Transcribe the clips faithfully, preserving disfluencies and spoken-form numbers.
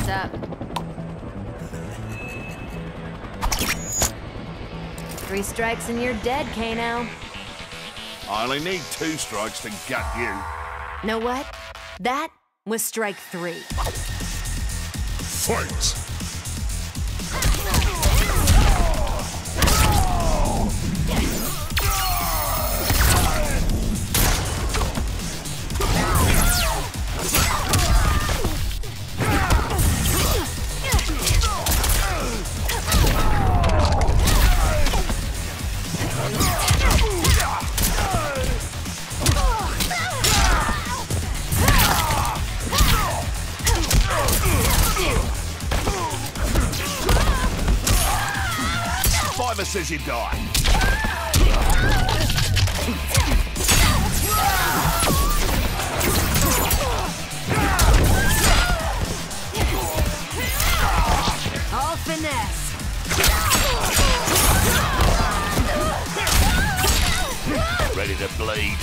What's up? Three strikes and you're dead, Kano. I only need two strikes to gut you. Know what? That was strike three. Fight! Fiver says you die. All finesse. Ready to bleed.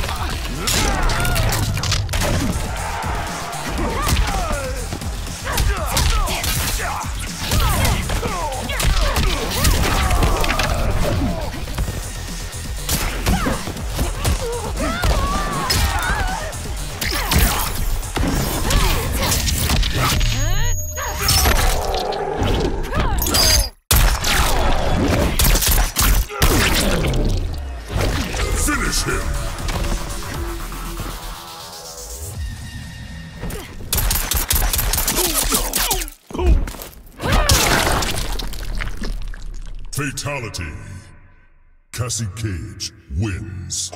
Finish him! Fatality. Cassie Cage wins.